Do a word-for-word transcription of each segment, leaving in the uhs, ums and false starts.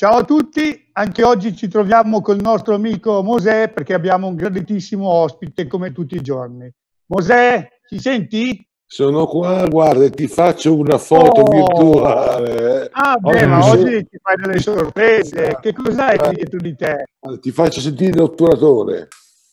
Ciao a tutti, anche oggi ci troviamo col nostro amico Mosè perché abbiamo un graditissimo ospite come tutti i giorni. Mosè, ci senti? Sono qua, guarda, ti faccio una foto Oh! virtuale. Ah beh, Oggi ma mi oggi sen- ti fai delle sorprese. Che cos'hai dietro di te? Ti faccio sentire l'otturatore.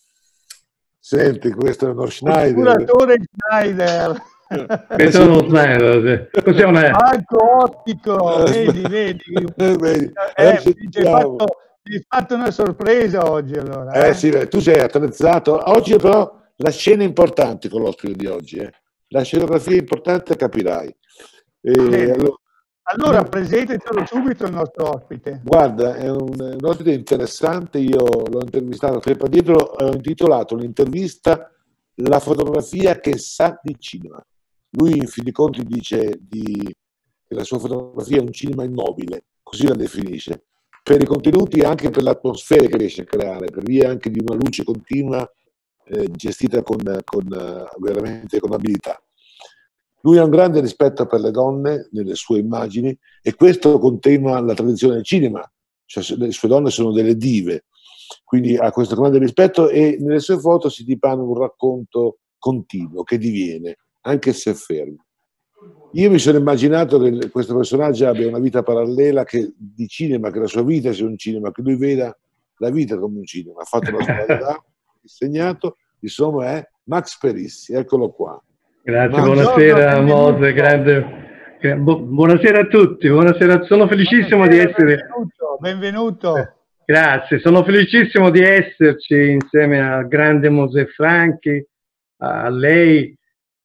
Senti, questo è uno Schneider. Otturatore Schneider. Eh, Questo è uno Schneider, sì. Cos'è un è? Anche ottico, vedi, vedi. Eh, vedi, Eh, adesso mi ci hai sentiamo. fatto, mi hai fatto una sorpresa oggi allora. Eh Eh? sì, beh, tu sei attrezzato. Oggi però la scena è importante con l'ospite di oggi. eh. La scenografia è importante, capirai. E Bene. allora, Allora presentatelo subito il nostro ospite. Guarda, è un, è un ospite interessante, io l'ho intervistato tempo addietro, ho intitolato l'intervista La fotografia che sa di cinema. Lui in fin dei conti dice di, che la sua fotografia è un cinema immobile, così la definisce, per i contenuti e anche per l'atmosfera che riesce a creare, per via anche di una luce continua eh, gestita con, con eh, veramente con abilità. Lui ha un grande rispetto per le donne nelle sue immagini e questo continua la tradizione del cinema, cioè le sue donne sono delle dive, quindi ha questo grande rispetto e nelle sue foto si dipana un racconto continuo che diviene, anche se fermo. Io mi sono immaginato che questo personaggio abbia una vita parallela che, di cinema, che la sua vita sia un cinema, che lui veda la vita come un cinema. Ha fatto la sua età, insegnato, insomma è Max Perissi, eccolo qua. Grazie, Ma- buonasera Buongiorno, Mose, grande. Bu- buonasera a tutti, buonasera. Sono felicissimo di Buonasera, essere. benvenuto, benvenuto. Grazie, sono felicissimo di esserci insieme al grande Mosè Franchi, a lei.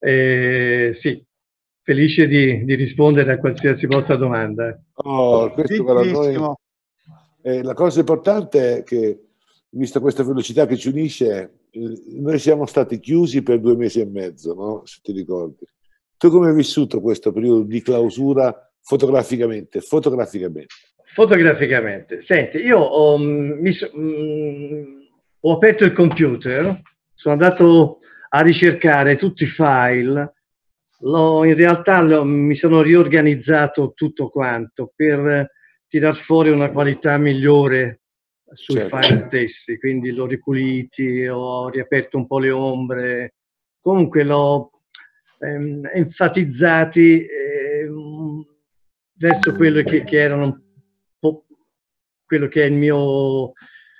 Eh, sì, felice di, di rispondere a qualsiasi vostra domanda. Oh, questo per noi, Gentilissimo. eh, la cosa importante è che, vista questa velocità che ci unisce, eh, noi siamo stati chiusi per due mesi e mezzo, no? Se ti ricordi. Tu come hai vissuto questo periodo di clausura fotograficamente? Fotograficamente. Fotograficamente, senti, io ho, mi so- mh, ho aperto il computer, sono andato a ricercare tutti i file, l'ho- in realtà l'ho- mi sono riorganizzato tutto quanto per tirar fuori una qualità migliore sui Certo. file stessi, quindi l'ho ripuliti, ho riaperto un po' le ombre, comunque l'ho ehm, enfatizzati ehm, verso quello che, che erano un po' quello che è il mio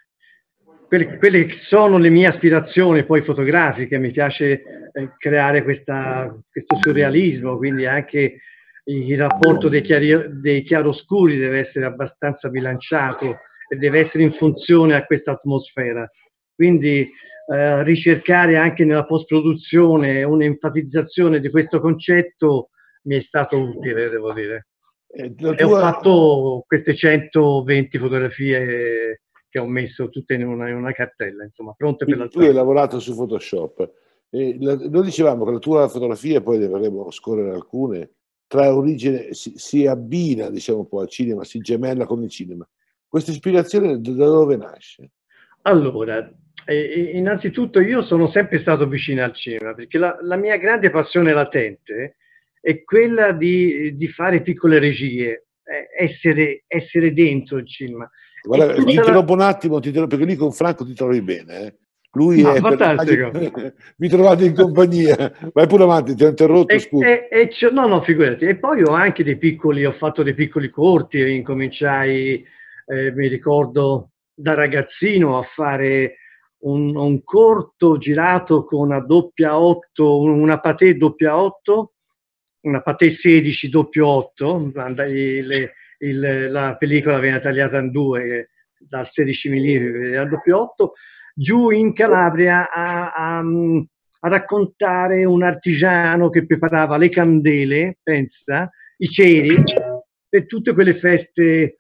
quelle, quelle che sono le mie aspirazioni poi fotografiche. Mi piace eh, creare questa, questo surrealismo, quindi anche il rapporto dei, chiari, dei chiaroscuri deve essere abbastanza bilanciato e deve essere in funzione a questa atmosfera. Quindi eh, ricercare anche nella post-produzione un'enfatizzazione di questo concetto mi è stato utile, devo dire. Eh, la E ho tua- fatto queste centoventi fotografie che ho messo tutte in una, in una cartella, insomma, pronte per la Quindi tu hai stampa. lavorato su Photoshop. E la- noi dicevamo che la tua fotografia, poi ne vorremmo scorrere alcune, trae origine, si, si abbina, diciamo un po' al cinema, si gemella con il cinema. Questa ispirazione da dove nasce? Allora, eh, innanzitutto io sono sempre stato vicino al cinema, perché la, la mia grande passione latente è quella di, di fare piccole regie, eh, essere, essere dentro il cinema. Guarda, E ti tutta la- interrompo un attimo, ti interrompo, perché lì con Franco ti trovi bene. eh. Lui Ma è per fantastico. l'immagine- Vi trovate in compagnia. Vai pure avanti, ti ho interrotto, E, scusa. e- e c'ho- no, no, figurati. E poi ho anche dei piccoli, ho fatto dei piccoli corti, e incominciai, eh, mi ricordo, da ragazzino a fare un, un corto girato con una doppia otto, una Pathé doppia otto, una Pathé sedici doppio otto, le- il- la pellicola viene tagliata in due, dal sedici millimetri al doppio otto, giù in Calabria a, a, a raccontare un artigiano che preparava le candele, pensa, i ceri, per tutte quelle feste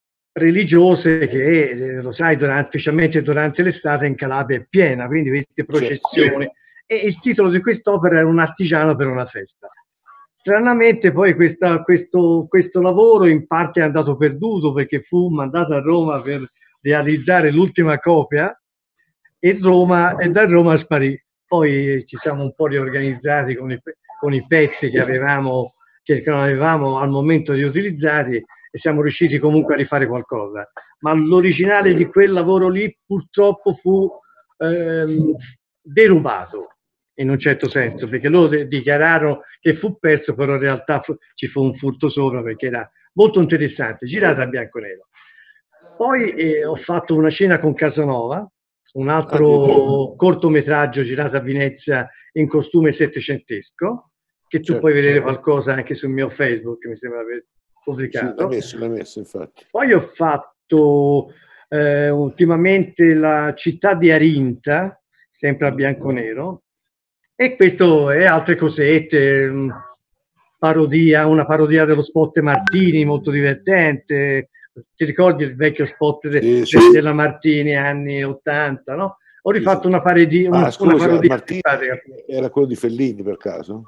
religiose che, eh, lo sai, durante, specialmente durante l'estate in Calabria è piena, quindi queste processioni. E il titolo di quest'opera era Un artigiano per una festa. Stranamente poi questa, questo, questo lavoro in parte è andato perduto perché fu mandato a Roma per realizzare l'ultima copia e, Roma, e da Roma sparì. Poi ci siamo un po' riorganizzati con i, con i pezzi che avevamo, che non avevamo al momento di utilizzare e siamo riusciti comunque a rifare qualcosa, ma l'originale di quel lavoro lì purtroppo fu ehm, derubato in un certo senso, perché loro dichiararono che fu perso, però in realtà fu, ci fu un furto sopra, perché era molto interessante, girata a bianco e nero. Poi eh, ho fatto Una cena con Casanova, un altro cortometraggio girato a Venezia in costume settecentesco, che tu certo. puoi vedere qualcosa anche sul mio Facebook, mi sembra aver pubblicato. Sì, l'ha messo, l'ha messo, infatti. Poi ho fatto eh, ultimamente La città di Arinta, sempre a bianco e nero, e questo e altre cosette, parodia, una parodia dello spot Martini, molto divertente. Ti ricordi il vecchio spot de, sì, sì. De, della Martini anni ottanta, no? Ho rifatto sì, sì. una, parodi, una, ah, scusa, una parodia Martini era quello di Fellini per caso?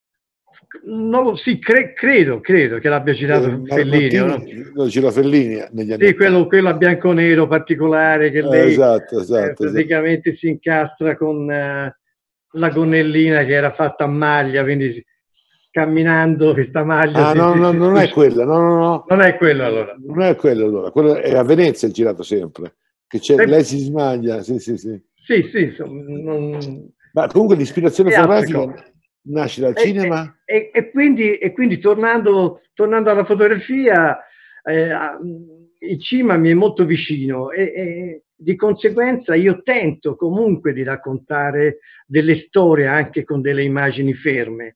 Non lo, sì, cre, credo, credo che l'abbia girato eh, Fellini. Martini, no? Lo girò Fellini negli anni sì, quello, quello a bianco e nero particolare che lei eh, esatto, esatto, eh, praticamente esatto. si incastra con eh, la gonnellina che era fatta a maglia, quindi camminando questa maglia. Ah, si, no, si, no, si, non si, è quello, no, no, no. Non è quello allora. Non è quello allora, quello è a Venezia il girato sempre, che c'è, lei si smaglia, sì, sì, sì. Sì, sì, insomma, non... Ma comunque l'ispirazione fotografica nasce dal e, cinema? E, e, e, quindi, e quindi tornando, tornando alla fotografia, eh, il cinema mi è molto vicino e, e di conseguenza io tento comunque di raccontare delle storie anche con delle immagini ferme.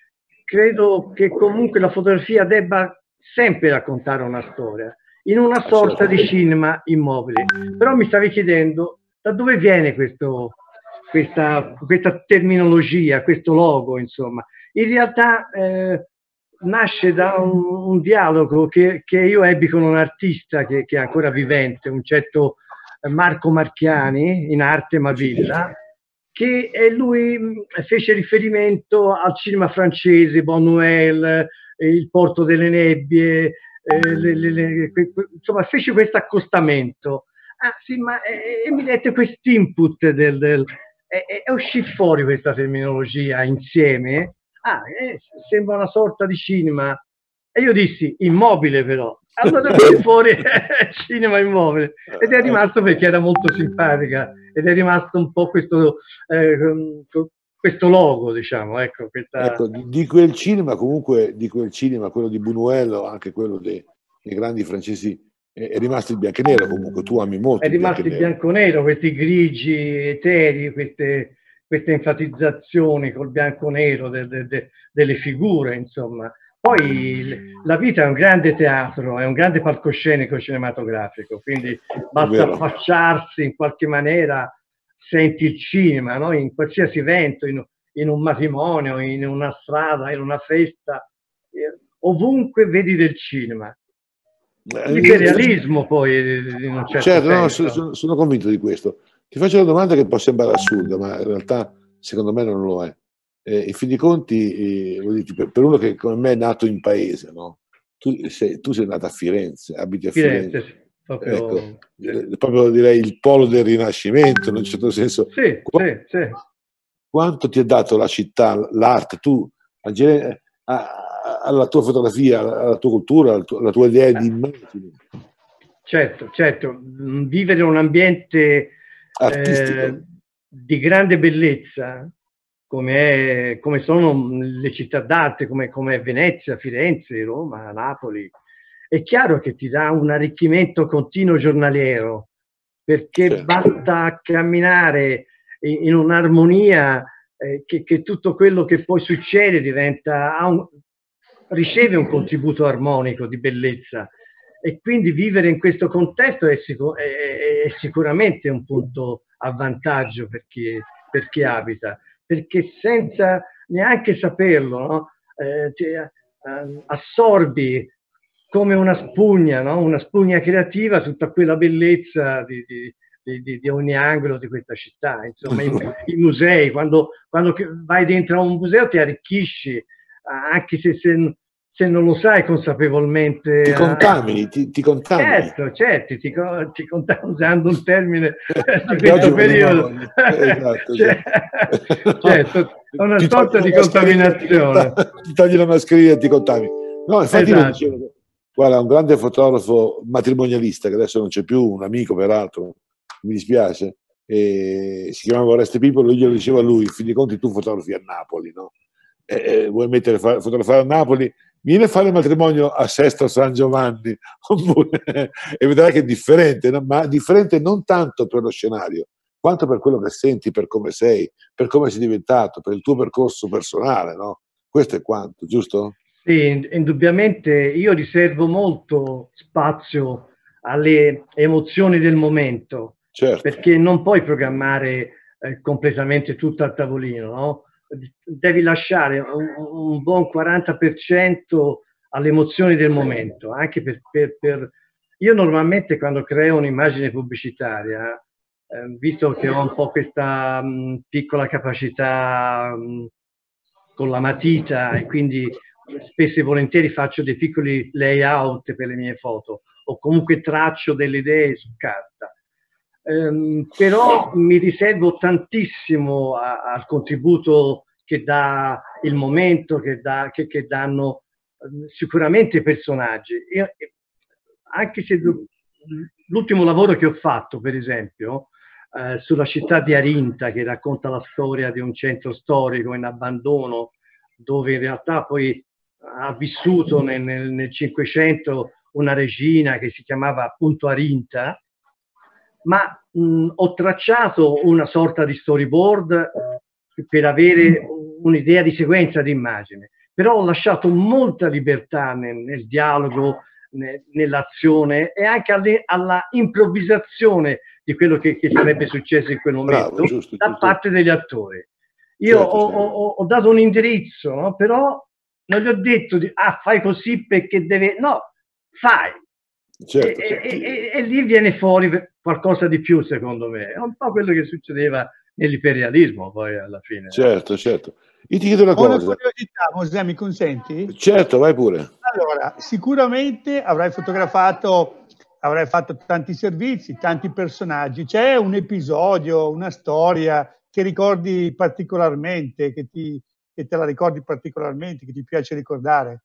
Credo che comunque la fotografia debba sempre raccontare una storia, in una sorta di cinema immobile. Però mi stavi chiedendo da dove viene questo, questa, questa terminologia, questo logo, insomma. In realtà eh, nasce da un, un dialogo che, che io ebbi con un artista che, che è ancora vivente, un certo Marco Marchiani, in arte Mavilla, che lui fece riferimento al cinema francese, Buñuel, Il porto delle nebbie, eh, le, le, le, insomma fece questo accostamento. Ah sì, ma e, e mi dette quest'input del, del e, e uscì fuori questa terminologia insieme. Ah, eh, sembra una sorta di cinema. E io dissi immobile però. Allora uscì fuori cinema immobile. Ed è rimasto perché era molto simpatica. Ed è rimasto un po' questo, eh, questo logo, diciamo. Ecco, questa... ecco, di quel cinema, comunque, di quel cinema, quello di Buñuel, anche quello dei, dei grandi francesi, è, è rimasto il bianco e nero. Comunque, tu ami molto. È rimasto il bianco e nero, questi grigi eteri, queste, queste enfatizzazioni col bianco e nero de, de, de, delle figure, insomma. Poi la vita è un grande teatro, è un grande palcoscenico cinematografico, quindi basta affacciarsi in qualche maniera, senti il cinema, no? In qualsiasi evento, in, in un matrimonio, in una strada, in una festa, eh, ovunque vedi del cinema. L'imperialismo poi, in un certo, certo no, senso. sono, sono convinto di questo. Ti faccio una domanda che può sembrare assurda, ma in realtà secondo me non lo è. Eh, in fin dei conti, eh, dire, per, per uno che come me è nato in paese, no? tu, sei, tu sei nato a Firenze, abiti a Firenze, Firenze sì, proprio, ecco, sì. eh, proprio direi il polo del Rinascimento, in un certo senso. Sì, Qu sì, sì. Quanto ti ha dato la città, l'arte, tu alla tua fotografia, alla tua cultura, alla tua, alla tua idea di immagine? Certo, certo, vivere un ambiente eh, di grande bellezza, come, è, come sono le città d'arte, come, come è Venezia, Firenze, Roma, Napoli, è chiaro che ti dà un arricchimento continuo giornaliero, perché certo. basta camminare in, in un'armonia eh, che, che tutto quello che poi succede diventa, ha un, riceve un contributo armonico di bellezza, e quindi vivere in questo contesto è, sicur è, è sicuramente un punto a vantaggio per chi, per chi abita, perché senza neanche saperlo, no? eh, ti, eh, assorbi come una spugna, no? Una spugna creativa tutta quella bellezza di, di, di, di ogni angolo di questa città. Insomma, i, i musei, quando, quando vai dentro a un museo ti arricchisci, anche se, se se non lo sai consapevolmente. Ti contamini, eh, ti, ti contamini. Certo, certo, ti, ti contamini, usando un termine di questo periodo. Esatto, cioè, certo, è una sorta di contaminazione. Ti togli la mascherina e ti contamini. No, infatti esatto. lo dicevo, Guarda, un grande fotografo matrimonialista, che adesso non c'è più, un amico peraltro, mi dispiace, e si chiamava Oreste Pippo, lui glielo diceva a lui, in fin dei conti tu fotografi a Napoli, no? E, e vuoi mettere, fotografare a Napoli? Vieni a fare il matrimonio a Sesto San Giovanni, e vedrai che è differente, no? Ma differente non tanto per lo scenario, quanto per quello che senti, per come sei, per come sei diventato, per il tuo percorso personale, no? Questo è quanto, giusto? Sì, indubbiamente io riservo molto spazio alle emozioni del momento, certo, perché non puoi programmare eh, completamente tutto a tavolino, no? Devi lasciare un, un buon quaranta per cento alle emozioni del momento, anche per, per, per... Io normalmente quando creo un'immagine pubblicitaria, eh, visto che ho un po' questa mh, piccola capacità mh, con la matita e quindi spesso e volentieri faccio dei piccoli layout per le mie foto o comunque traccio delle idee su carta. Um, però mi riservo tantissimo a, al contributo che dà il momento, che, dà, che, che danno um, sicuramente i personaggi. Io, anche se l'ultimo lavoro che ho fatto, per esempio, eh, sulla città di Arinta, che racconta la storia di un centro storico in abbandono, dove in realtà poi ha vissuto nel, nel, nel Cinquecento una regina che si chiamava appunto Arinta, ma mh, ho tracciato una sorta di storyboard per avere un'idea di sequenza di immagine, però ho lasciato molta libertà nel, nel dialogo, ne, nell'azione e anche alle, alla improvvisazione di quello che, che sarebbe successo in quel momento. Bravo, giusto, da giusto. Parte degli attori. Io certo, ho, certo. Ho, ho dato un indirizzo, no? Però non gli ho detto di, ah, fai così perché deve... No, fai. Certo, e, certo. E, e, e lì viene fuori qualcosa di più, secondo me. È un po' quello che succedeva nell'imperialismo, poi alla fine. Certo, certo. Io ti chiedo una cosa. Una curiosità, Mosè, mi consenti? Certo, vai pure. Allora, sicuramente avrai fotografato, avrai fatto tanti servizi, tanti personaggi. C'è un episodio, una storia che ricordi particolarmente, che, ti, che te la ricordi particolarmente, che ti piace ricordare?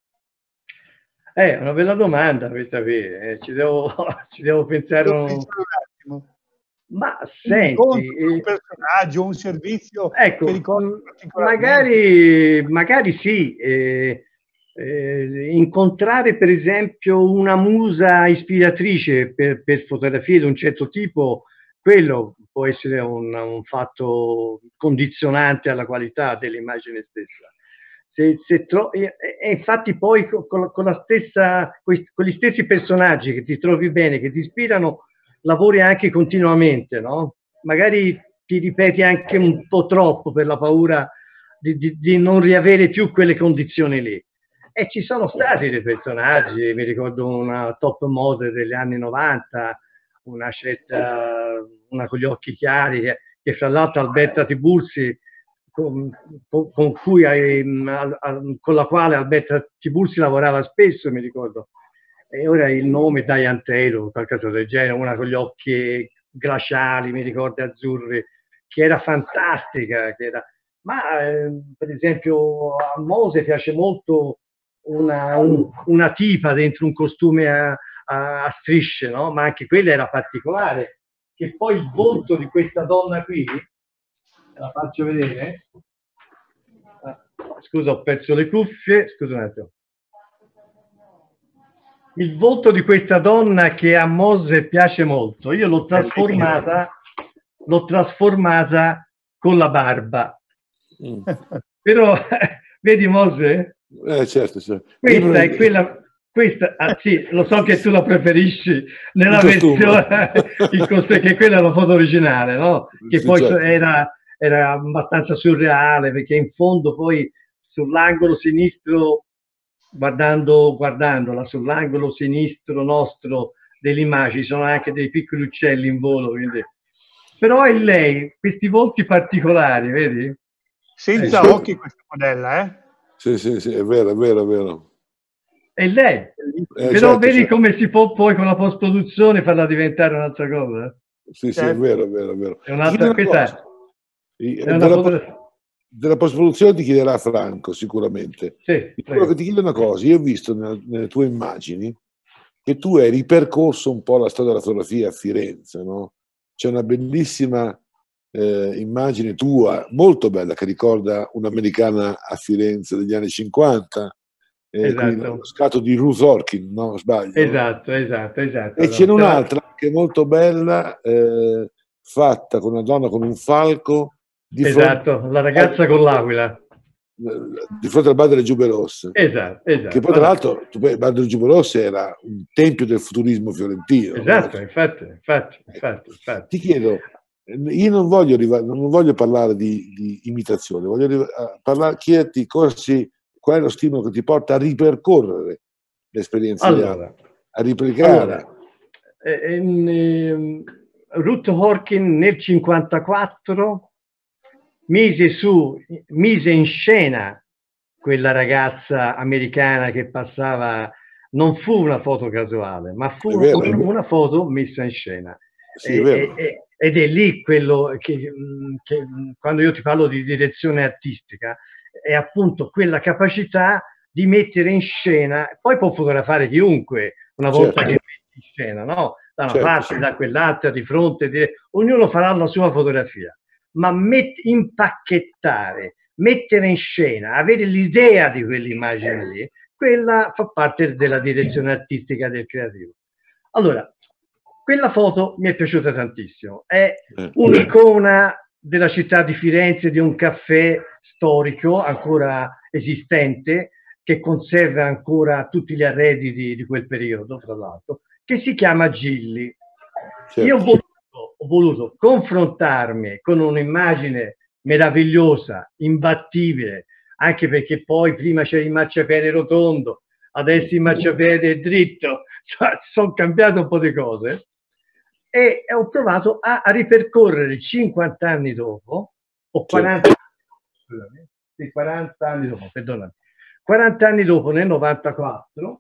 È una bella domanda questa qui, eh, ci, devo, ci devo pensare un... un attimo. Ma un senti, incontro, un personaggio, un servizio ecco, che ricordi magari, magari sì, eh, eh, incontrare per esempio una musa ispiratrice per, per fotografie di un certo tipo, quello può essere un, un fatto condizionante alla qualità dell'immagine stessa. Se, se e, e infatti poi con, con, la stessa, con gli stessi personaggi che ti trovi bene, che ti ispirano, lavori anche continuamente, no? Magari ti ripeti anche un po' troppo per la paura di, di, di non riavere più quelle condizioni lì. E ci sono stati dei personaggi, mi ricordo una top model degli anni novanta, una scelta, una con gli occhi chiari, che, che fra l'altro Alberta Tiburzi, Con, con, con, cui, eh, con la quale Alberta Tiburzi lavorava spesso, mi ricordo, e ora il nome Diane Taylor, qualcosa del genere, una con gli occhi glaciali, mi ricordo, azzurri, che era fantastica, che era... ma eh, per esempio a Mose piace molto una, un, una tipa dentro un costume a, a, a strisce, no? Ma anche quella era particolare, che poi il volto di questa donna qui, la faccio vedere. Scusa, ho perso le cuffie. Scusa un attimo. Il volto di questa donna che a Mose piace molto, io l'ho trasformata, l'ho trasformata con la barba. Mm. Però, vedi Mose? Eh, certo, certo. Questa è quella... Questa, ah, sì, lo so che tu la preferisci nella il versione, il costume, che quella è la foto originale, no? Che sì, poi certo. era... era abbastanza surreale, perché in fondo poi sull'angolo sinistro, guardando, guardandola, sull'angolo sinistro nostro dell'immagine ci sono anche dei piccoli uccelli in volo, quindi... però è lei, questi volti particolari, vedi? Senza eh, occhi questa modella, eh? Sì, sì, sì, è vero, è vero, è vero. È lei, eh, però certo, vedi certo. come si può poi con la post-produzione farla diventare un'altra cosa? Sì, certo. Sì, è vero, è vero, è vero. È un'altra, questa è... Della, della post-produzione ti chiederà Franco sicuramente. Sì, Quello che ti chiedo una cosa, io ho visto nelle, nelle tue immagini che tu hai ripercorso un po' la storia della fotografia a Firenze, no? C'è una bellissima eh, immagine tua, molto bella, che ricorda un'americana a Firenze degli anni cinquanta, eh, esatto. lo scatto di Ruth Orkin, no? Sbaglio? Esatto, esatto, esatto. E c'è No, un'altra che è molto bella, eh, fatta con una donna con un falco di esatto, fronte, la ragazza con l'aquila. di fronte al bar delle Giubbe Rosse. Esatto, esatto. Che poi tra l'altro il bar delle Giubbe Rosse era un tempio del futurismo fiorentino. Esatto, no? infatti, infatti, infatti, infatti. Ti chiedo, io non voglio, non voglio parlare di, di imitazione, voglio parlare, chiederti corsi, qual è lo stimolo che ti porta a ripercorrere l'esperienza allora, a replicare. Allora, eh, eh, Ruth Orkin nel cinquantaquattro mise su, mise in scena quella ragazza americana che passava. Non fu una foto casuale, ma fu È una, una foto messa in scena. Sì, e, è vero. E, ed è lì quello che, che quando io ti parlo di direzione artistica è appunto quella capacità di mettere in scena. Poi può fotografare chiunque una volta certo. che metti in scena, no? Da una certo, parte, sì. da quell'altra, di fronte, di... ognuno farà la sua fotografia, ma met... impacchettare, mettere in scena, avere l'idea di quell'immagine lì, quella fa parte della direzione artistica del creativo. Allora, quella foto mi è piaciuta tantissimo, è un'icona della città di Firenze, di un caffè storico ancora esistente, che conserva ancora tutti gli arredi di, di quel periodo, tra l'altro, che si chiama Gilli. Certo. Io ho voluto, ho voluto confrontarmi con un'immagine meravigliosa, imbattibile, anche perché poi prima c'era il marciapiede rotondo, adesso il marciapiede è dritto, sono cambiate un po' di cose, e ho provato a, a ripercorrere cinquanta anni dopo, o quaranta, scusami, sì, quaranta anni dopo, perdonami, quaranta anni dopo, nel novantaquattro,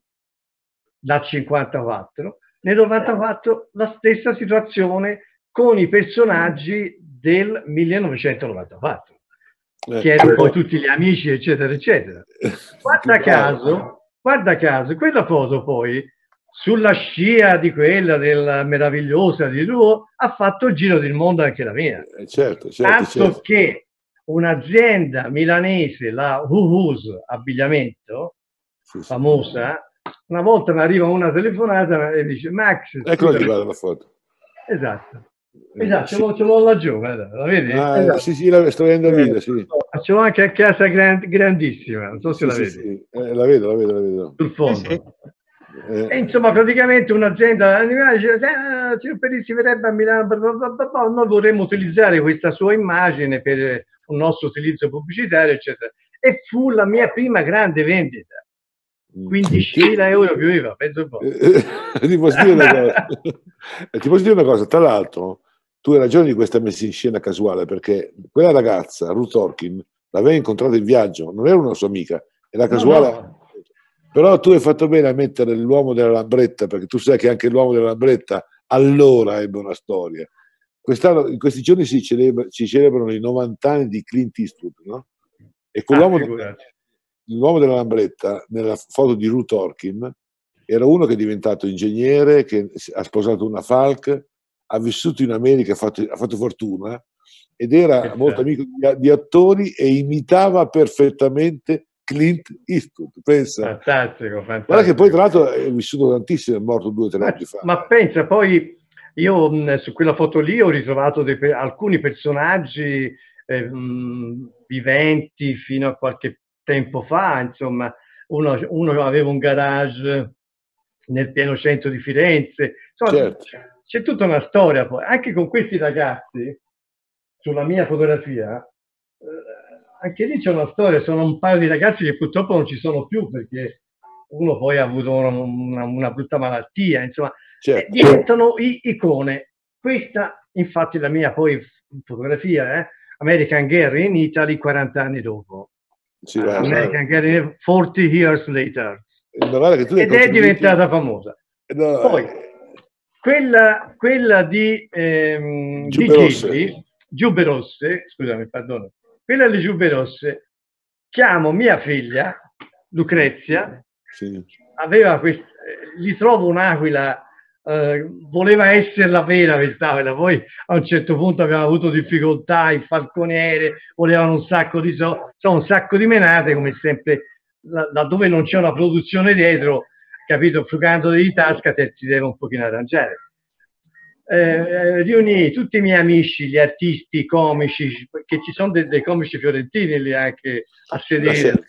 dal cinquantaquattro, nel novantaquattro la stessa situazione con i personaggi del millenovecentonovantaquattro, eh, che erano poi tutti gli amici, eccetera, eccetera. Guarda caso, guarda caso, quella foto poi, sulla scia di quella della meravigliosa di Rouault, ha fatto il giro del mondo anche la mia. Eh, certo, certo, Tanto certo. che un'azienda milanese, la Huhus Abbigliamento, sì, sì. famosa, una volta mi arriva una telefonata e dice: Max, eccola lì, guarda la foto. Esatto. Esatto, sì. ce l'ho laggiù, guarda, la vedi? Ah, esatto. Sì, sì, la sto vedendo eh, lì, sì. Ce l'ho anche a casa grand, grandissima, non so sì, se sì, la vedi. Sì. Eh, la vedo, la vedo, la vedo. Sul fondo. Eh, sì. Eh. E insomma, praticamente un'azienda animale dice: ah, signor Perizzi verrebbe a Milano, bla bla bla bla, noi vorremmo utilizzare questa sua immagine per un nostro utilizzo pubblicitario, eccetera. E fu la mia prima grande vendita. quindicimila euro più I V A, penso un po'. ti, posso dire una cosa. ti posso dire una cosa, tra l'altro, tu hai ragione di questa messa in scena casuale, perché quella ragazza, Ruth Orkin, l'aveva incontrata in viaggio, non era una sua amica, era casuale. No, no. Però tu hai fatto bene a mettere l'uomo della Lambretta, perché tu sai che anche l'uomo della Lambretta allora ebbe una storia. Quest'anno, in questi giorni si, celebra, si celebrano i novanta anni di Clint Eastwood, no? E quell'uomo ah, l'uomo della Lambretta, nella foto di Ruth Orkin, era uno che è diventato ingegnere, che ha sposato una Falk, ha vissuto in America, ha fatto, ha fatto fortuna, ed era esatto. molto amico di, di attori e imitava perfettamente Clint Eastwood, pensa. Fantastico, fantastico. Guarda che poi tra l'altro è vissuto tantissimo, è morto due o tre anni fa. Ma pensa, poi io mh, su quella foto lì ho ritrovato dei, alcuni personaggi eh, mh, viventi fino a qualche tempo fa, insomma, uno, uno aveva un garage nel pieno centro di Firenze, insomma, certo. c'è tutta una storia poi, anche con questi ragazzi, sulla mia fotografia, eh, anche lì c'è una storia, sono un paio di ragazzi che purtroppo non ci sono più, perché uno poi ha avuto una, una, una brutta malattia, insomma, certo. diventano i, icone. Questa, infatti, la mia poi fotografia, eh, American Girl in Italy quaranta anni dopo. Sì, uh, American Girl forty years later. Che tu ed è diventata famosa. No, poi, quella, quella di, ehm, Giubbe di Gilli, Giubbe Rosse, scusami, perdono, quella alle giubbe rosse, chiamo mia figlia, Lucrezia, sì. aveva quest... gli trovo un'aquila, eh, voleva essere la vera quest'aquila, poi a un certo punto abbiamo avuto difficoltà, il falconiere, volevano un sacco di so, so un sacco di menate, come sempre, laddove non c'è una produzione dietro, capito, frugando di tasca, te si deve un pochino arrangiare. Eh, riunì tutti i miei amici, gli artisti, i comici, perché ci sono dei, dei comici fiorentini lì anche a sedere,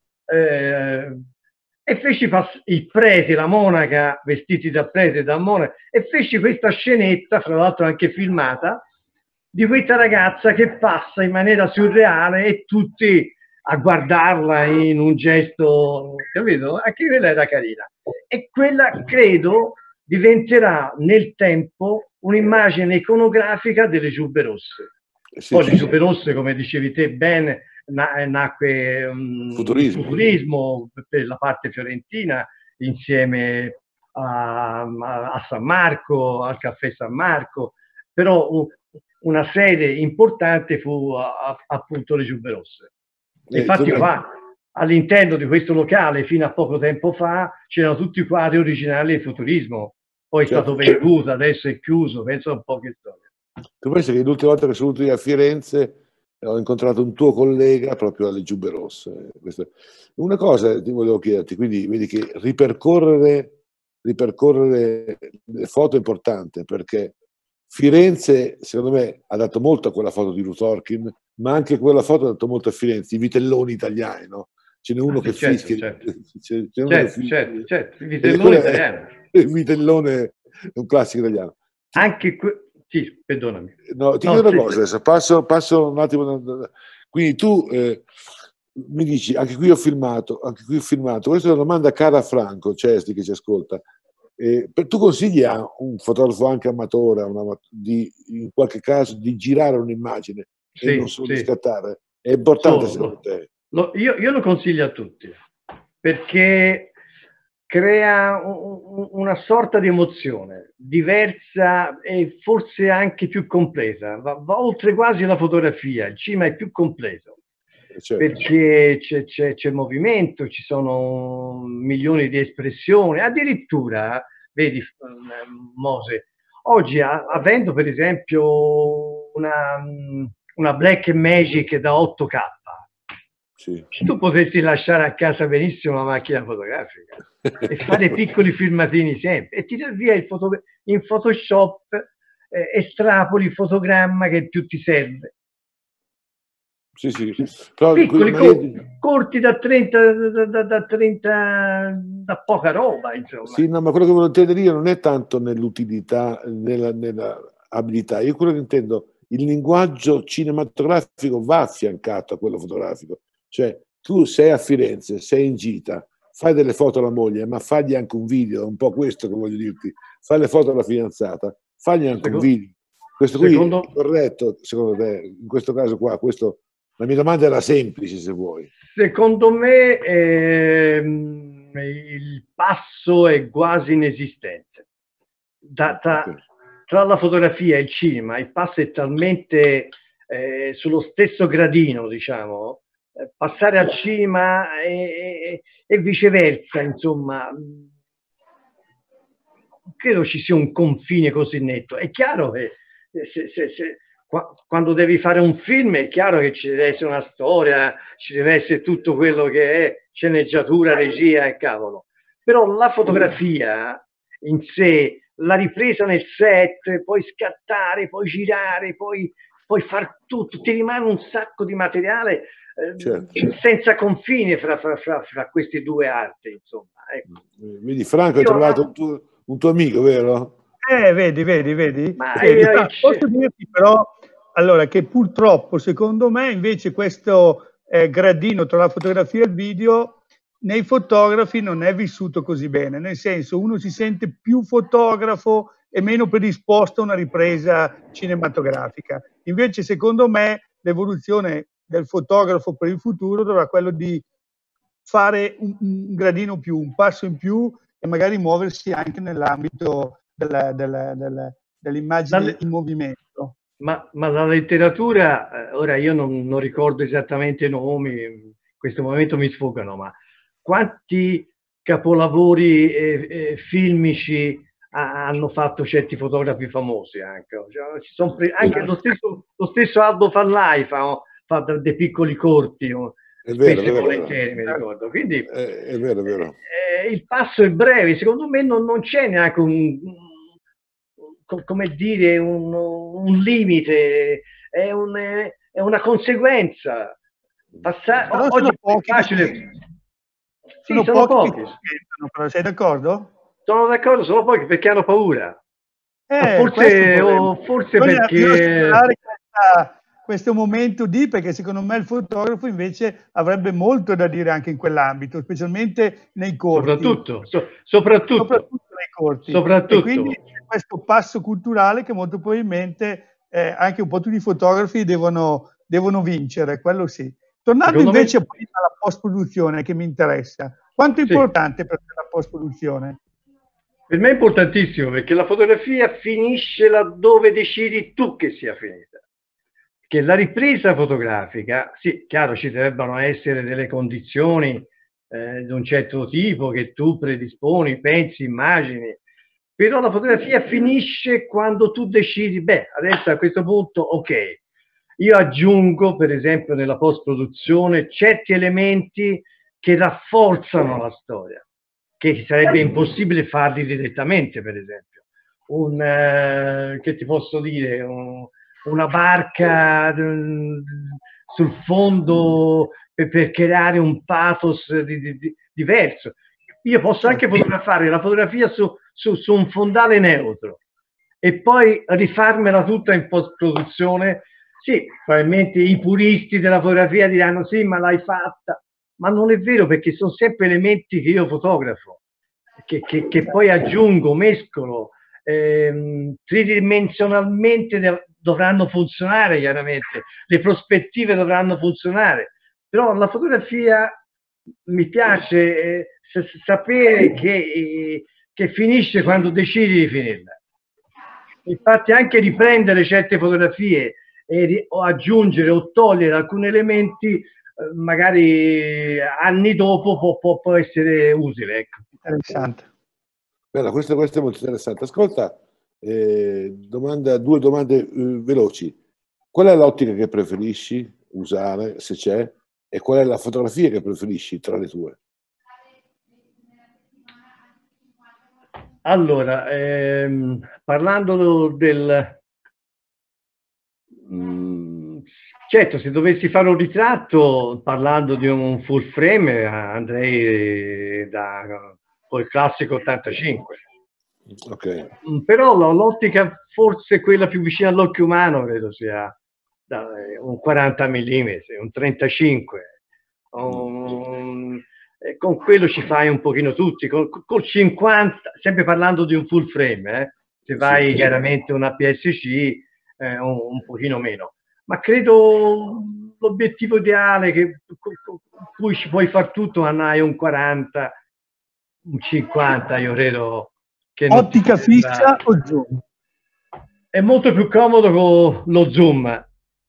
eh, e feci il prete, la monaca, vestiti da prete e da monaca, e feci questa scenetta, fra l'altro anche filmata, di questa ragazza che passa in maniera surreale e tutti a guardarla in un gesto, capito? Anche quella era carina. E quella, credo, diventerà nel tempo un'immagine iconografica delle giubbe rosse. Sì, Poi sì, le giubbe sì. rosse, come dicevi te bene, nacque um, futurismo. futurismo per la parte fiorentina, insieme a, a, a San Marco, al Caffè San Marco, però uh, una sede importante fu a, a, appunto le giubbe rosse. Eh, Infatti tu... qua, all'interno di questo locale, fino a poco tempo fa, c'erano tutti i quadri originali del futurismo, poi certo. è stato venduto, adesso è chiuso, penso un po' che storia. Tu pensi che l'ultima volta che sono venuto io a Firenze ho incontrato un tuo collega proprio alle giubbe rosse. Una cosa ti volevo chiederti, quindi vedi che ripercorrere, ripercorrere le foto è importante, perché Firenze, secondo me, ha dato molto a quella foto di Ruth Orkin, ma anche quella foto ha dato molto a Firenze, i vitelloni italiani, no? Ce n'è uno ah, che certo, fischia. certo. C'è, c'è uno certo, che fischia. certo, certo, il vitellone italiano. Il vitellone è un classico italiano. Anche sì, perdonami. No, ti no, chiedo una sì. cosa adesso, passo, passo un attimo. Quindi tu eh, mi dici, anche qui ho filmato, anche qui ho filmato. Questa è una domanda cara a Franco Cesti che ci ascolta. Eh, per, tu consigli a un fotografo anche amatore, una, di, in qualche caso, di girare un'immagine sì, e non solo sì. di scattare? È importante Solo, secondo lo, te? Lo, io, io lo consiglio a tutti, perché crea un, una sorta di emozione diversa e forse anche più completa, va, va oltre quasi la fotografia, il cinema è più completo, certo. perché c'è movimento, ci sono milioni di espressioni, addirittura, vedi Mose, oggi avendo per esempio una, una Blackmagic da otto K, sì. tu potresti lasciare a casa benissimo la macchina fotografica e fare piccoli filmatini sempre e ti via il foto, in Photoshop eh, estrapoli il fotogramma che più ti serve. Sì, sì. Però, piccoli, qui, io... corti da trenta, da, da, da trenta, da poca roba, insomma. Sì, no, ma quello che volevo intendere io non è tanto nell'utilità, nella, nella abilità, io quello che intendo, il linguaggio cinematografico va affiancato a quello fotografico. Cioè, tu sei a Firenze, sei in gita, fai delle foto alla moglie, ma fagli anche un video, è un po' questo che voglio dirti, fai le foto alla fidanzata, fagli anche secondo, un video. Questo qui secondo, è corretto, secondo te, in questo caso qua, questo, la mia domanda era semplice, se vuoi. Secondo me ehm, il passo è quasi inesistente. Da, tra, tra la fotografia e il cinema, il passo è talmente eh, sullo stesso gradino, diciamo, eh, passare al cinema e, e, e viceversa, insomma, credo ci sia un confine così netto. È chiaro che se, se, se, quando devi fare un film è chiaro che ci deve essere una storia, ci deve essere tutto quello che è sceneggiatura, regia e cavolo. Però la fotografia in sé, la ripresa nel set, poi scattare, poi girare, poi, poi far tutto, ti rimane un sacco di materiale eh, certo. senza confine fra, fra, fra, fra queste due arti, insomma. Ecco. Vedi, Franco, hai trovato un tuo, un tuo amico, vero? Eh, vedi, vedi, vedi. Ma vedi io, ma posso dirti però, allora, che purtroppo, secondo me, invece questo eh, gradino tra la fotografia e il video, nei fotografi non è vissuto così bene. Nel senso, uno si sente più fotografo e meno predisposto a una ripresa cinematografica. Invece, secondo me, l'evoluzione del fotografo per il futuro dovrà quello di fare un, un gradino più, un passo in più e magari muoversi anche nell'ambito dell'immagine in movimento. Ma, ma la letteratura, eh, ora io non, non ricordo esattamente i nomi, in questo momento mi sfuggono, ma quanti capolavori eh, eh, filmici ha- hanno fatto certi fotografi famosi anche. Cioè, ci son pre- anche lo stesso, lo stesso Aldo Fallai fa, fa de- dei piccoli corti, oh, È vero, spesso è e vero, è vero. volentieri, mi ricordo. Quindi È, è vero, è vero. eh, il passo è breve, secondo me non, non c'è neanche un, co- come dire, un, un limite, è, un- è una conseguenza. Passa- o- Però oggi sono è pochi che facile. ci Sì, sono sono pochi che pochi. ci pensano, però sei d'accordo? Sono d'accordo, sono pochi perché hanno paura. Ma Eh, questo è il forse, problema. o forse Bisogna, bisogna perché, superare questa- questo momento di, perché secondo me il fotografo invece avrebbe molto da dire anche in quell'ambito, specialmente nei corti, soprattutto, so- soprattutto, soprattutto nei corti. E quindi soprattutto, c'è questo passo culturale che molto probabilmente eh, anche un po' tutti i fotografi devono, devono vincere, quello sì. Tornando secondo invece me, poi alla post-produzione che mi interessa, quanto è sì. importante per te la post-produzione? Per me è importantissimo perché la fotografia finisce laddove decidi tu che sia finita. Che la ripresa fotografica, sì, chiaro, ci dovrebbero essere delle condizioni eh, di un certo tipo che tu predisponi, pensi, immagini, però la fotografia finisce quando tu decidi, beh, adesso a questo punto, ok, io aggiungo, per esempio, nella post-produzione certi elementi che rafforzano la storia, che sarebbe impossibile farli direttamente, per esempio. Un, eh, che ti posso dire, un, una barca mh, sul fondo per, per creare un pathos di, di, di, diverso. Io posso anche fotografare la fotografia su, su, su un fondale neutro e poi rifarmela tutta in post-produzione. Sì, probabilmente i puristi della fotografia diranno sì, ma l'hai fatta. Ma non è vero perché sono sempre elementi che io fotografo, che, che, che poi aggiungo, mescolo, ehm, tridimensionalmente dovranno funzionare chiaramente, le prospettive dovranno funzionare, però la fotografia mi piace eh, sapere che, eh, che finisce quando decidi di finirla. Infatti anche riprendere certe fotografie e, o aggiungere o togliere alcuni elementi eh, magari anni dopo può, può, può essere utile. Ecco. Interessante. Bella, questo, questo è molto interessante. Ascolta, eh, domanda, due domande eh, veloci. Qual è l'ottica che preferisci usare, se c'è, e qual è la fotografia che preferisci tra le tue? Allora, ehm, parlando del... Mm, certo, se dovessi fare un ritratto, parlando di un full frame, andrei da col classico ottantacinque. Ok. Però l'ottica forse quella più vicina all'occhio umano credo sia da, un quaranta millimetri, un trentacinque. Un, eh, con quello ci fai un pochino tutti, col, col cinquanta, sempre parlando di un full frame, eh, se vai Sì. chiaramente un A P S C eh, un, un pochino meno. Ma credo l'obiettivo ideale che, con cui ci puoi far tutto, ma hai un quaranta, un cinquanta, io credo che non ti Ottica fissa o zoom? è molto più comodo con lo zoom.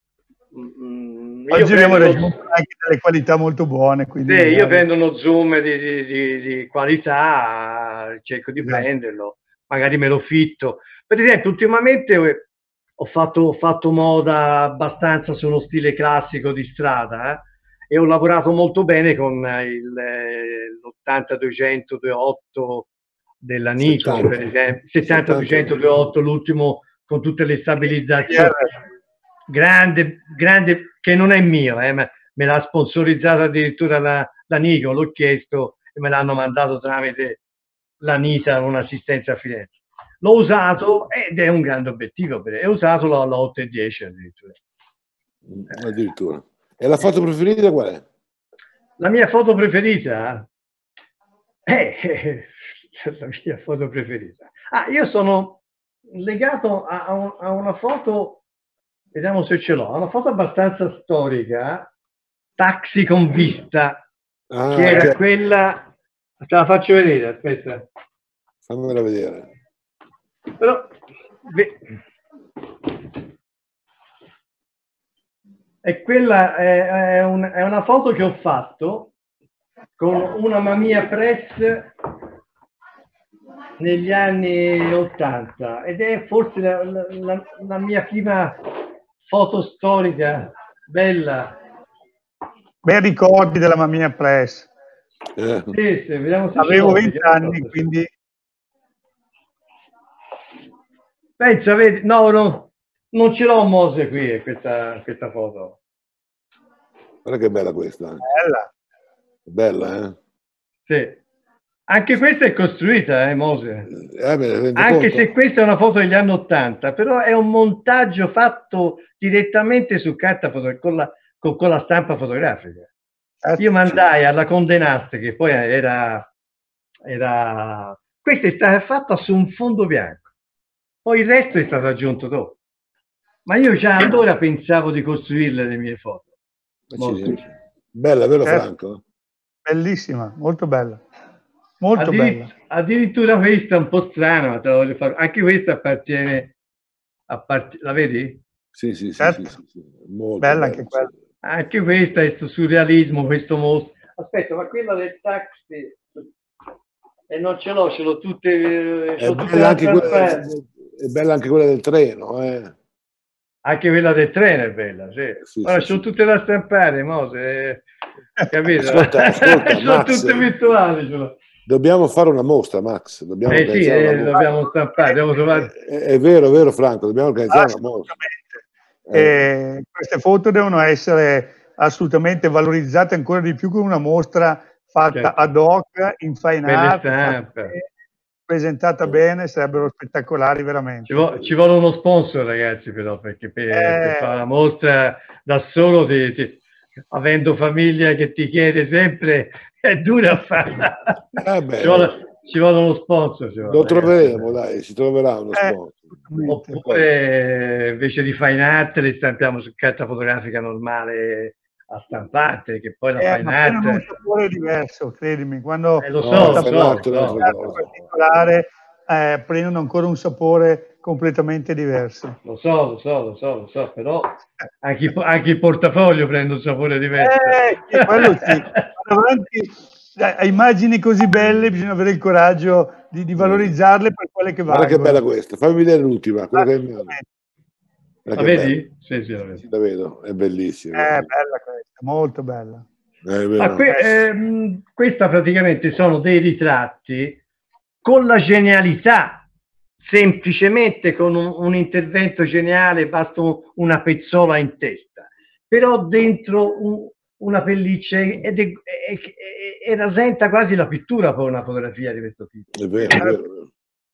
Io Oggi abbiamo prendo, raggiunto lo, anche delle qualità molto buone, quindi sì, io magari... prendo uno zoom di, di, di, di qualità, cerco di Esatto. prenderlo, magari me lo fitto. Per esempio, ultimamente ho fatto, ho fatto moda abbastanza su uno stile classico di strada eh, e ho lavorato molto bene con l'ottanta duecento ventotto della Nikon, per esempio, settanta duecento ventotto, l'ultimo con tutte le stabilizzazioni. Grande, grande, che non è mio, eh, ma me l'ha sponsorizzata addirittura la, la Nikon, l'ho chiesto e me l'hanno mandato tramite la Nisa, un'assistenza a Firenze. L'ho usato ed è un grande obiettivo, per, ho usato la, la otto e dieci addirittura. Addirittura. E la foto preferita qual è? La mia foto preferita? Eh, eh, la mia foto preferita. Ah, io sono legato a, a, un, a una foto, vediamo se ce l'ho, una foto abbastanza storica, Taxi con vista, ah, che era okay. Quella, te la faccio vedere, aspetta. Fammela vedere. Però, E quella è, è, un, è una foto che ho fatto con una Mamiya Press negli anni ottanta ed è forse la, la, la mia prima foto storica bella. Bei ricordi della Mamiya Press. Eh. Sì, sì, vediamo se avevo venti anni, quindi... Pensa, vedi, no, no, non ce l'ho Mose qui, questa, questa foto. Guarda che bella questa. Bella. Bella, eh? Sì. Anche questa è costruita, eh, Mose? Eh, beh, Anche conto? se questa è una foto degli anni ottanta, però è un montaggio fatto direttamente su carta con la, con, con la stampa fotografica. Certo. Io mandai alla Condé Nast, che poi era, era... Questa è stata fatta su un fondo bianco, poi il resto è stato aggiunto dopo. Ma io già allora pensavo di costruirle le mie foto. Bella, vero certo. Franco? Bellissima, molto bella. Molto Addir bella. Addirittura questa è un po' strana, ma te la voglio fare. Anche questa appartiene a part... La vedi? Sì, sì, certo. sì, sì, sì. Molto bella, bella anche quella. Anche questa è questo surrealismo, questo mostro. Aspetta, ma quella del taxi e eh, non ce l'ho, ce l'ho tutte, è, tutte bella anche quella del, è bella anche quella del treno, eh. Anche quella del treno è bella, sì. Sì, Ora sì, sono sì. tutte da stampare, Mose, eh, capito? Ascolta, ascolta, sono Max, tutte virtuali. Sono. Dobbiamo fare una mostra, Max. Dobbiamo Eh sì, organizzare eh, una mostra. dobbiamo stampare, devo trovare. È, è vero, è vero Franco, dobbiamo organizzare una mostra. Eh. Eh, queste foto devono essere assolutamente valorizzate ancora di più con una mostra fatta Certo. ad hoc, in fine Belle art, stampe. presentata bene, sarebbero spettacolari veramente. Ci, vo ci vuole uno sponsor, ragazzi, però, perché per, eh. per fare la mostra da solo, ti, ti, avendo famiglia che ti chiede sempre, è dura a farla. Eh beh, ci, vuole, ci vuole uno sponsor. Ci vuole, lo troveremo, ragazzi. dai, si troverà uno eh. sponsor. Oppure invece di fine art le stampiamo su carta fotografica normale a stampante, che poi la eh, fine ma art prendono un sapore diverso, credimi, quando eh, lo so, no, lo so, lo so. particolare eh, prendono ancora un sapore completamente diverso. Lo so, lo so, lo so, lo so, però anche, anche il portafoglio prende un sapore diverso. Eh, quello sì. Davanti a immagini così belle bisogna avere il coraggio di, di valorizzarle per quelle che Guarda valgono. che bella questa, fammi vedere l'ultima, quella che è in mano. La vedi? Sì, sì, la vedo. Sì, la vedo, è bellissima. È bella questa, molto bella. Ma que ehm, questa praticamente sono dei ritratti con la genialità, semplicemente con un, un intervento geniale, basta una pezzola in testa, però dentro un, una pelliccia e, e, e, e rasenta quasi la pittura poi una fotografia di questo tipo. È vero, è vero.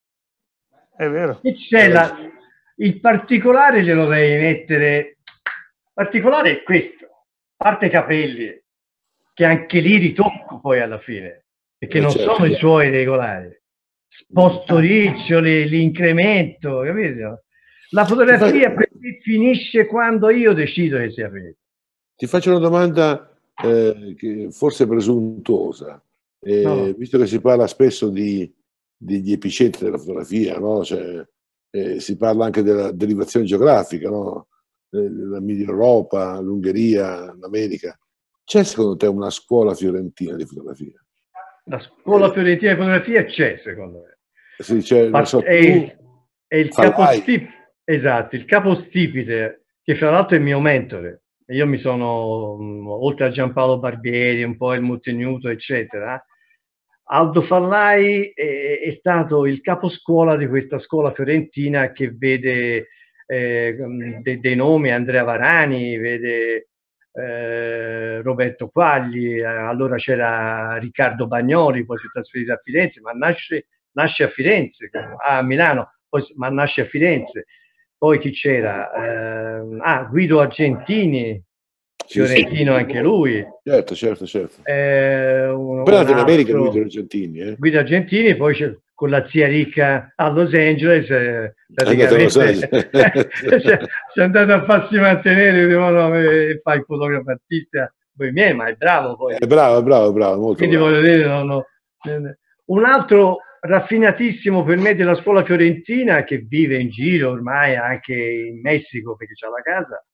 È vero. E c'è la, il particolare, glielo devi mettere, il particolare è questo, a parte i capelli, che anche lì ritocco poi alla fine, perché eh non certo, sono i suoi regolari. Sposto riccioli, l'incremento, capito? La fotografia per me finisce quando io decido che sia finita. Ti faccio una domanda eh, che forse presuntuosa, eh, no. Visto che si parla spesso di, degli epicentri della fotografia, no? Cioè, eh, si parla anche della derivazione geografica, no? eh, la Media Europa, l'Ungheria, l'America. C'è secondo te una scuola fiorentina di fotografia? La scuola fiorentina di fotografia c'è, secondo me. Sì, cioè, non so, è, il, è il capostipite, esatto, il capostipite, che fra l'altro è il mio mentore. Io mi sono, oltre a Giampaolo Barbieri, un po' il Muttenuto, eccetera, Aldo Fallai è, è stato il caposcuola di questa scuola fiorentina che vede eh, dei, dei nomi, Andrea Varani, vede Eh, Roberto Quagli, eh, allora c'era Riccardo Bagnoli, poi si è trasferito a Firenze, ma nasce, nasce a Firenze, a Milano, poi, ma nasce a Firenze. Poi chi c'era? Eh, ah, Guido Argentini, fiorentino sì, sì. Anche lui. Certo, certo, certo. Eh, un, poi è andato in America Guido Argentini. Eh? Guido Argentini, poi c'è con la zia ricca a Los Angeles, eh, praticamente si è andato a farsi mantenere, devono fare il fotografo artista, poi miei, ma è bravo poi. È bravo, bravo, bravo, molto Quindi bravo. voglio dire, no, no. Un altro raffinatissimo per me della scuola fiorentina, che vive in giro ormai anche in Messico perché c'ha la casa,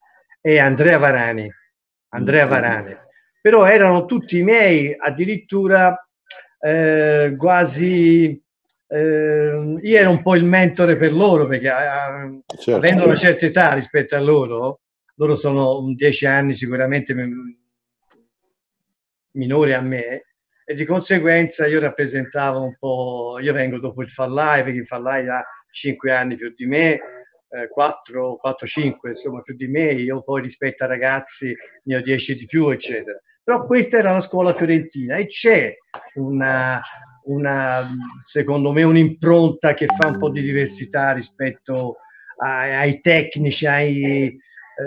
e Andrea Varani. Andrea Varani. Però erano tutti i miei, addirittura eh, quasi... Eh, io ero un po' il mentore per loro, perché eh, certo, avendo una certa età rispetto a loro, loro sono dieci anni sicuramente minori a me, e di conseguenza io rappresentavo un po', io vengo dopo il Fallai, perché il Fallai ha cinque anni più di me, eh, quattro, cinque insomma più di me, io poi rispetto ai ragazzi ne ho dieci di più, eccetera. Però questa era la scuola fiorentina e c'è una, una, secondo me, un'impronta che fa un po' di diversità rispetto ai, ai tecnici, ai, eh,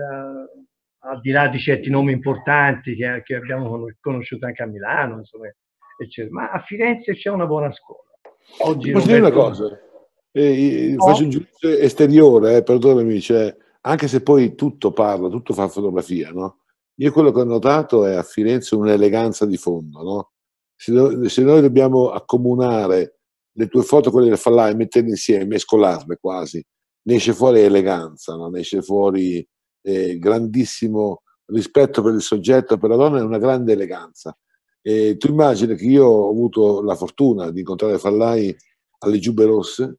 al di là di certi nomi importanti che, che abbiamo conosciuto anche a Milano, insomma, eccetera. Ma a Firenze c'è una buona scuola. Oggi posso dire una cosa? Eh, no. Faccio un giudizio esteriore, eh, perdonami, cioè, anche se poi tutto parla, tutto fa fotografia, no? Io quello che ho notato è a Firenze un'eleganza di fondo, no? Se, no, se noi dobbiamo accomunare le tue foto, quelle del Fallai, metterle insieme, mescolarle quasi, ne esce fuori eleganza, no? Ne esce fuori eh, grandissimo rispetto per il soggetto, per la donna, è una grande eleganza. E tu immagini che io ho avuto la fortuna di incontrare Fallai alle Giubbe Rosse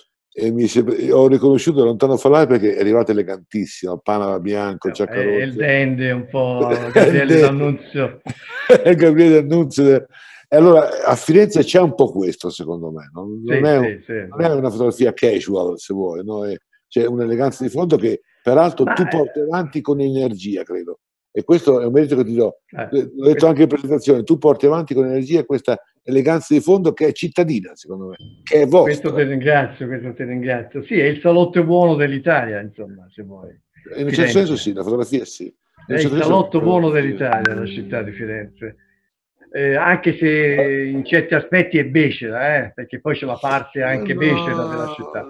e mi si, ho riconosciuto da lontano Fallai perché è arrivato elegantissimo, Panama bianco, no, giacca rossa. Il Dende, un po' Gabriele D'Annunzio. Gabriele D'Annunzio. E allora a Firenze c'è un po' questo, secondo me, non, sì, non, è, un, sì, sì, non è una fotografia casual, se vuoi, no? C'è un'eleganza di fondo che peraltro Ma tu porti è... avanti con energia, credo. E questo è un merito che ti do. Eh, L'ho detto questo... anche in presentazione, tu porti avanti con energia questa eleganza di fondo che è cittadina, secondo me, che è vostra. Questo ti ringrazio, questo ti ringrazio. Sì, è il salotto buono dell'Italia, insomma, se vuoi. In un certo senso sì, la fotografia sì. È il salotto buono dell'Italia, la città di Firenze. Eh, anche se in certi aspetti è becera, eh, perché poi c'è la parte anche becera della città.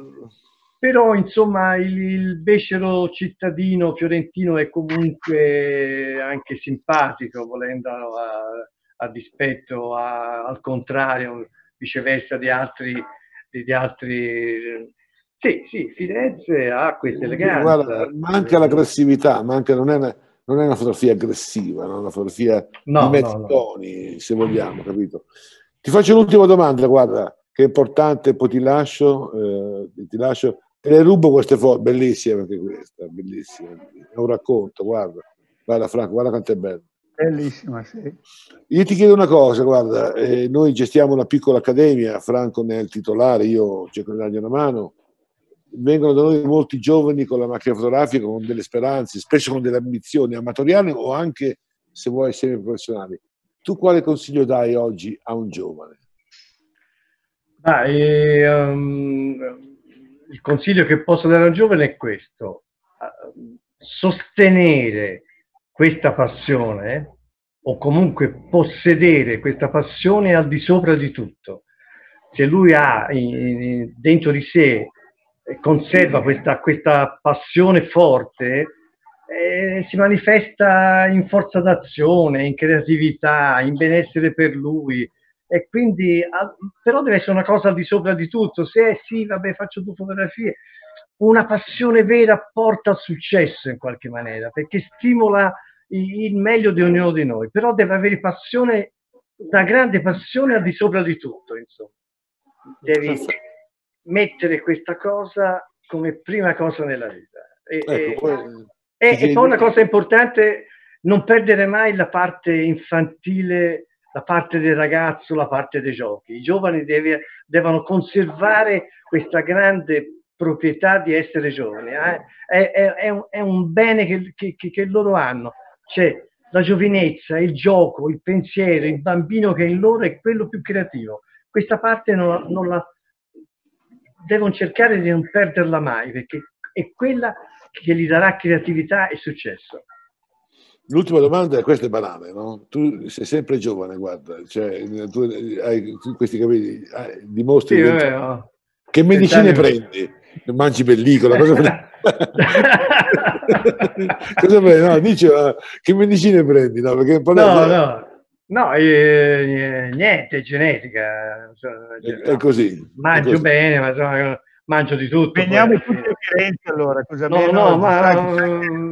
Però insomma il, il becero cittadino fiorentino è comunque anche simpatico, volendo a, a dispetto, a, al contrario, viceversa di altri, di, di altri. Sì, sì, Firenze ha questa eleganza. Guarda, manca l'aggressività, manca, non è una, non è una fotografia aggressiva, è una fotografia no, di mezzi no, toni, no. se vogliamo, capito? Ti faccio l'ultima domanda, guarda, che è importante, poi ti lascio, eh, ti lascio. Te le rubo queste foto, bellissime anche questa, bellissima. È un racconto, guarda, guarda Franco, guarda quanto è bello. Bellissima, sì. Io ti chiedo una cosa, guarda, eh, noi gestiamo una piccola accademia, Franco ne è il titolare, io cerco di dargli una mano. Vengono da noi molti giovani con la macchina fotografica, con delle speranze, spesso con delle ambizioni amatoriali o anche, se vuoi, semi-professionali. Tu quale consiglio dai oggi a un giovane? Ah, e, um... il consiglio che posso dare a un giovane è questo: sostenere questa passione o comunque possedere questa passione al di sopra di tutto. Se lui ha in, dentro di sé, conserva questa, questa passione forte, eh, si manifesta in forza d'azione, in creatività, in benessere per lui. E quindi, però deve essere una cosa al di sopra di tutto. Se è sì, vabbè, faccio due fotografie, una passione vera porta al successo in qualche maniera, perché stimola il meglio di ognuno di noi, però deve avere passione, una grande passione al di sopra di tutto, insomma. Devi mettere questa cosa come prima cosa nella vita. E, ecco, e, poi, e, e poi una cosa importante, non perdere mai la parte infantile, la parte del ragazzo, la parte dei giochi. I giovani deve, devono conservare questa grande proprietà di essere giovani. Eh? È, è, è, un, è un bene che, che, che loro hanno. Cioè, la giovinezza, il gioco, il pensiero, il bambino che è in loro è quello più creativo. Questa parte non, non la devono cercare di non perderla mai, perché è quella che gli darà creatività e successo. L'ultima domanda è questa, è banale, no? Tu sei sempre giovane, guarda, cioè, tu hai questi capelli, hai, dimostri sì, vabbè, no. Che medicine prendi? Mangi pellicola? Cosa prendi? Cosa prendi? No, dice, che medicine prendi? No, perché no, no, no, eh, niente, genetica. Insomma, è, è così. Mangio è così. bene, ma insomma, mangio di tutto. Veniamo tutti a Firenze allora, cosa no, no, ma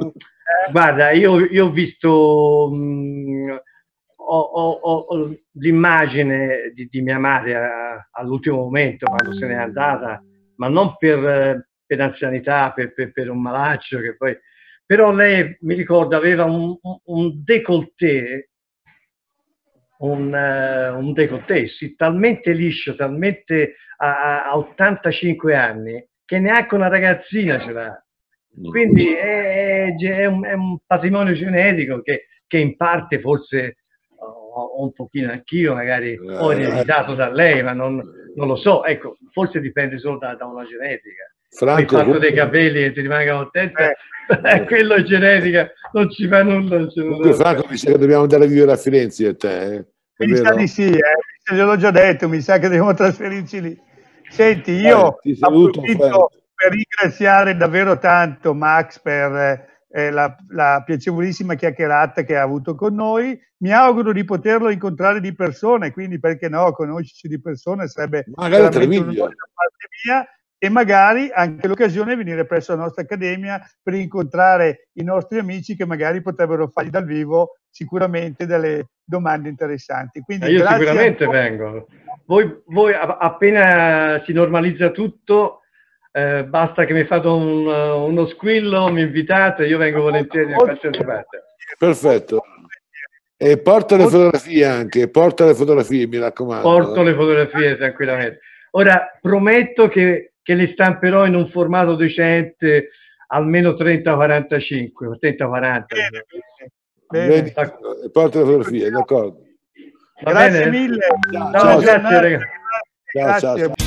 Guarda, io, io ho visto, mh, ho, ho, ho l'immagine di, di mia madre all'ultimo momento, quando se n'è andata, ma non per, per anzianità, per, per, per un malaccio, che poi... Però lei, mi ricordo, aveva un, un décolleté, un, uh, un décolleté, sì, talmente liscio, talmente a, a ottantacinque anni, che neanche una ragazzina ce l'ha. Quindi è, è, un, è un patrimonio genetico che, che in parte forse ho un pochino anch'io, magari ho ereditato da lei, ma non, non lo so, ecco, forse dipende solo da, da una genetica. Franco, poi il fatto dei capelli che ti rimangano a testa, eh, quello è genetica, non ci fa nulla. Non ci Comunque, Franco, mi sa che dobbiamo andare a vivere a Firenze a te, eh? Mi sa di sì, eh? Gliel'ho già detto, mi sa che dobbiamo trasferirci lì. Senti, io eh, saluto, approfitto per ringraziare davvero tanto Max per eh, la, la piacevolissima chiacchierata che ha avuto con noi. Mi auguro di poterlo incontrare di persona, quindi perché no, conoscerci di persona sarebbe magari veramente un onore da parte mia, e magari anche l'occasione di venire presso la nostra accademia per incontrare i nostri amici che magari potrebbero fargli dal vivo sicuramente delle domande interessanti. Quindi io grazie sicuramente vengo. Voi, voi appena si normalizza tutto, eh, basta che mi fate un, uno squillo, mi invitate, io vengo volentieri a qualsiasi parte. Perfetto. E porta le fotografie anche, porta le fotografie, mi raccomando. Porto le fotografie tranquillamente. Ora prometto che, che le stamperò in un formato decente, almeno trenta quarantacinque, trenta quaranta. Bene, bene. Porta le fotografie, d'accordo. Grazie mille. Ciao, ciao, grazie, ciao, ciao, ciao.